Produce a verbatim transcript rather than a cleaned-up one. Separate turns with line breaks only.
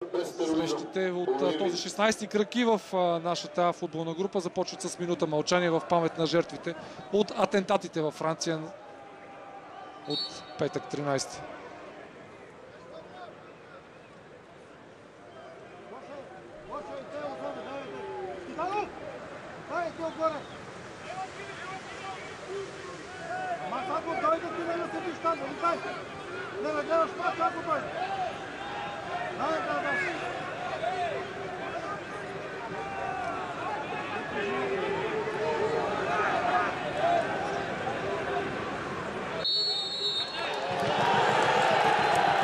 Срещите от този шестнайсети кръг и в нашата футболна група започват с минута мълчание в памет на жертвите от атентатите във Франция от петък тринайсети.
Не, не гледаш пак, ако бъде. Дай, да, да.